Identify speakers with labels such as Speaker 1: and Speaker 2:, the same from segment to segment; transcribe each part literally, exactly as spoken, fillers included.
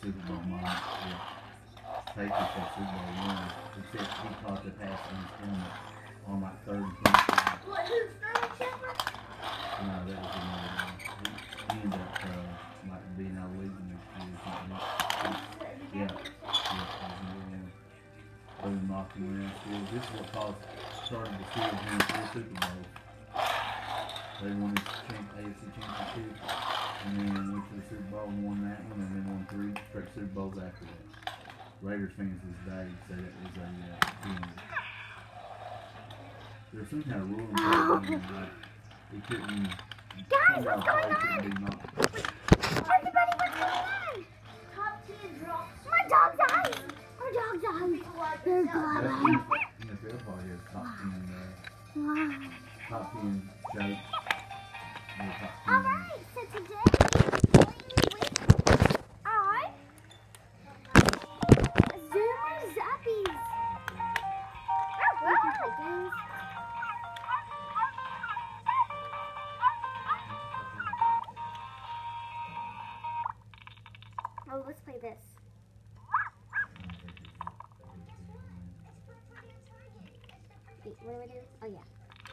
Speaker 1: Super Bowl mom. Yeah. Patriots had Super Bowl one. Except he caught the pass on on like third and twenty-five.
Speaker 2: What, who's Sterling Shepard?
Speaker 1: No, that was another one. He, he ended up uh, like being out of the league next year or something. Yeah. Yeah. They were knocking around still. This is what caused started the Steelers winning four Super Bowls. They won the champ, A F C Championship, and then went to the Super Bowl and won that one, and then won three straight Super Bowls after that. Raiders fans to this day say that was a uh, team. There's some kind of rule in there, like they couldn't.
Speaker 2: Guys, what's going on?
Speaker 1: Knocked.
Speaker 2: Everybody, what's going on? Top ten drops. My dog's eyes. My dog's eyes. They're glowing.
Speaker 1: N F L probably has top ten, uh,
Speaker 2: Wow.
Speaker 1: top ten jokes.
Speaker 2: Alright, so today we are Zoomer Zappies. Alright, guys. Oh, let's play this. Wait, what do I do? Oh, yeah.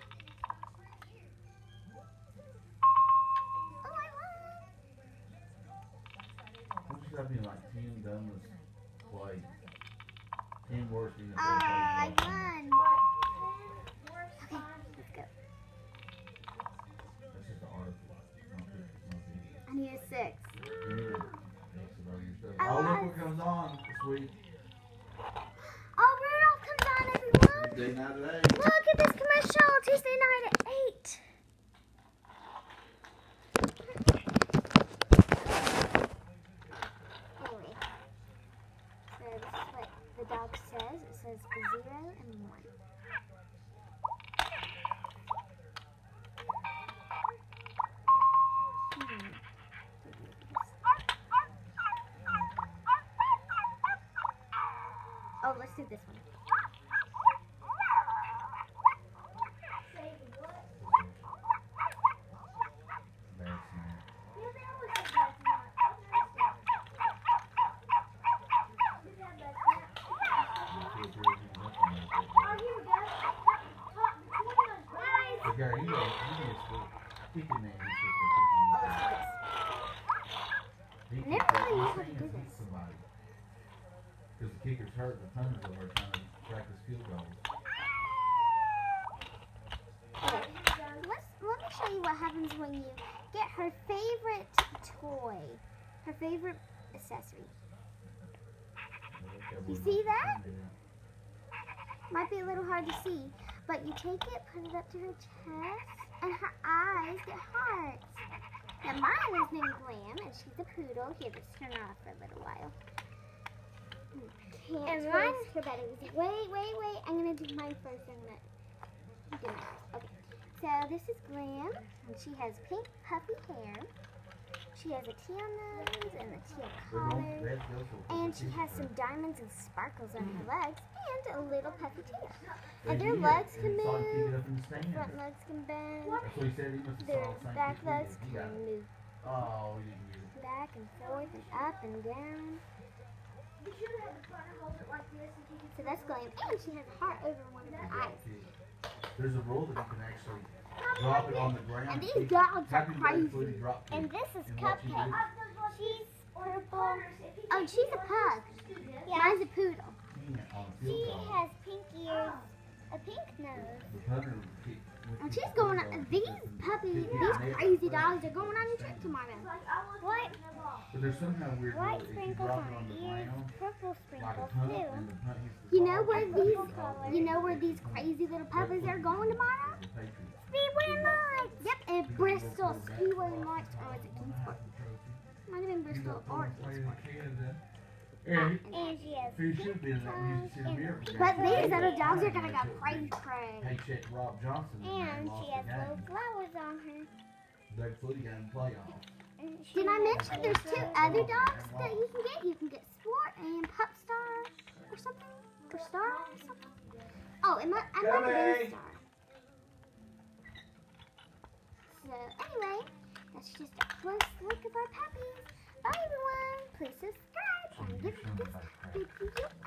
Speaker 1: That'd be like ten dumbest plays. ten worst N F L
Speaker 2: Uh, I
Speaker 1: plays.
Speaker 2: won. Okay, let's go.
Speaker 1: That's just an article. Not this, not this.
Speaker 2: I need a six.
Speaker 1: Yeah. That's about your stuff.
Speaker 2: I
Speaker 1: Oh, look
Speaker 2: won.
Speaker 1: what comes on this week.
Speaker 2: Oh, Rudolph comes on, everyone.
Speaker 1: Tuesday night at eight.
Speaker 2: Look at this commercial. Tuesday night at eight. Anyway, so this is what the dog says. It says zero and one. Hmm. Oh, let's do this one.
Speaker 1: Bad snap. You feel pretty good up on that, but- But Gary, you know, he is for kicking that. He's just for
Speaker 2: Oh,
Speaker 1: kicking
Speaker 2: let's
Speaker 1: that.
Speaker 2: do this.
Speaker 1: He
Speaker 2: Never
Speaker 1: kicked that.
Speaker 2: really knew
Speaker 1: He's
Speaker 2: how to
Speaker 1: saying
Speaker 2: do
Speaker 1: hit
Speaker 2: this.
Speaker 1: somebody. Because the kicker's hurt, the punters are trying to practice field goals.
Speaker 2: Okay, let's, let me show you what happens when you get her favorite toy, her favorite accessory. You see that? Might be a little hard to see, but you take it, put it up to her chest, and her eyes get hearts. Now mine is named Glam, and she's a poodle. Here, let's turn her off for a little while. Can't and mine's her better. Wait, wait, wait. I'm gonna do mine first. I'm gonna do mine. Okay. So this is Glam, and she has pink puffy hair. She has a teal nose and a teal collar, and she has some diamonds and sparkles on her legs, and a little puffy tail. And their legs can move, front legs can bend,
Speaker 1: That's what he said. He must have
Speaker 2: their
Speaker 1: saw the same
Speaker 2: back
Speaker 1: thing we
Speaker 2: legs
Speaker 1: did. He got
Speaker 2: can
Speaker 1: it.
Speaker 2: move
Speaker 1: Oh, he didn't get it.
Speaker 2: back and forth and up and down. So that's Glam, and she has a heart over one of her eyes.
Speaker 1: There's a rule that you can actually drop it on the ground.
Speaker 2: And these
Speaker 1: Keep-
Speaker 2: dogs are
Speaker 1: happy birthday
Speaker 2: crazy.
Speaker 1: food, drop
Speaker 2: And
Speaker 1: it.
Speaker 2: this is
Speaker 1: And what you
Speaker 2: Cupcake.
Speaker 1: do-
Speaker 2: She's purple. Oh, she's a pug. Mine's a poodle.
Speaker 1: Yeah, on the
Speaker 2: She
Speaker 1: field goal.
Speaker 2: has pink ears, a pink nose.
Speaker 1: The punter would kick- would
Speaker 2: And
Speaker 1: kick
Speaker 2: she's
Speaker 1: the
Speaker 2: going
Speaker 1: field
Speaker 2: on,
Speaker 1: goal.
Speaker 2: these
Speaker 1: Kick the
Speaker 2: puppies,
Speaker 1: net.
Speaker 2: these crazy dogs are going on a trip tomorrow. What?
Speaker 1: But there's some kind of weird rule.
Speaker 2: White
Speaker 1: If you
Speaker 2: sprinkles
Speaker 1: drop
Speaker 2: on
Speaker 1: it on the
Speaker 2: her ears,
Speaker 1: ground,
Speaker 2: purple
Speaker 1: like a
Speaker 2: sprinkles
Speaker 1: punt,
Speaker 2: too.
Speaker 1: and the punt hits the
Speaker 2: You know
Speaker 1: ball,
Speaker 2: where
Speaker 1: it's
Speaker 2: these,
Speaker 1: the ball.
Speaker 2: you know where these crazy little puppies are going tomorrow?
Speaker 1: The Patriots.
Speaker 2: Speedway Lights. Yep, and Bristol Speedway Lights. Or is it Kingsport? Might have been Bristol or Kingsport.
Speaker 1: Yeah,
Speaker 2: And she has
Speaker 1: he should have been in that when you used to see the mirror.
Speaker 2: But these other dogs are gonna go crazy
Speaker 1: Hey,
Speaker 2: crazy.
Speaker 1: check Rob Johnson.
Speaker 2: And
Speaker 1: lost
Speaker 2: she
Speaker 1: the
Speaker 2: has
Speaker 1: game.
Speaker 2: little flowers on her.
Speaker 1: Doug Flutie got in the playoffs.
Speaker 2: Did I mention there's two other dogs that you can get? You can get Sport and Pup Star or something? Or Star or something? Oh, it might, I might have been Star. So anyway, that's just a close look of our puppies. Bye everyone. Please subscribe. Yep, yep, yep, yep.